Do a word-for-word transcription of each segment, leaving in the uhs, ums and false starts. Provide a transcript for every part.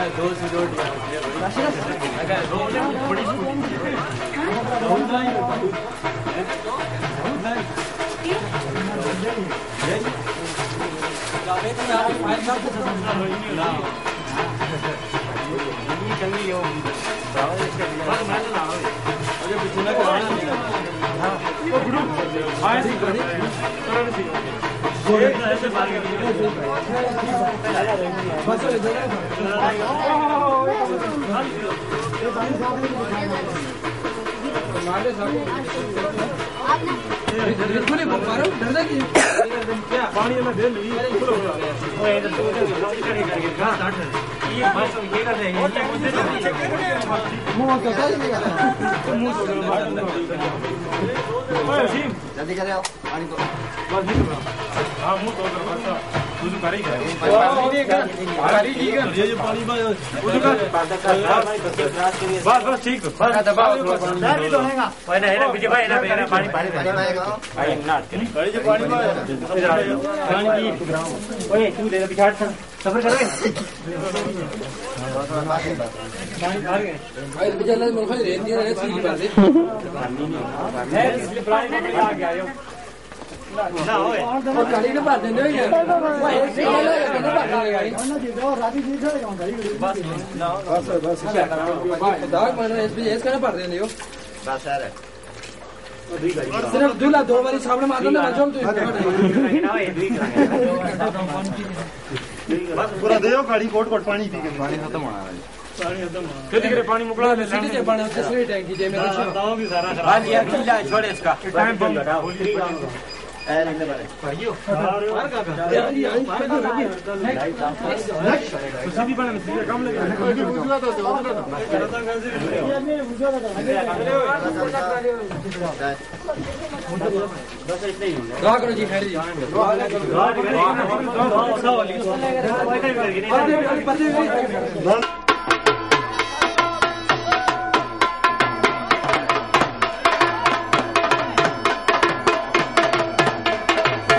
दो से रोड बड़ी पानी में दे ली जल्दी करे आओ पानी को हाँ मुँह तो तुझे कर ही ये जो पानी बस बस ठीक बस दबाओ भी तो हैगा भाई ना है ना विजय भाई ना मेरा पानी पानी भाई नाट के भाई जो पानी पानी ओए तू ले बिछाड़ सफर करोगे पानी आ गए भाई विजय ले मुल्क में रेत नहीं रहे ठीक बात है इसलिए पानी में आ गया यो ना ओए और गाड़ी ने बात देने यार वो एक से वाला है ना बात करेगा गाड़ी ना दे दो राती जी चलेगा गाड़ी बस ना बस बस दाग मारना एसपी एस करना पड़ देने यो बस यार सिर्फ दूल्हा दो बारी सामने मारना ना जो तू ना ये दुई बस पूरा देओ गाड़ी कोट कोट पानी पी के पानी खत्म होना है पानी खत्म खेती करे पानी मुकला सीटी जे पानी दूसरी टैंकी जे मेरे दाव भी सारा हां यार किला छोड़ इसका टाइम बम ए लगने वाले पढ़ियो और का यार ये सीधी बना सीधी कम लगे बुझा दो बुझा दो ये बुझा दो बस इतना ही दुआ करो जी खैर जी दुआ करो दुआ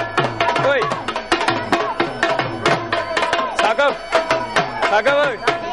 Saga,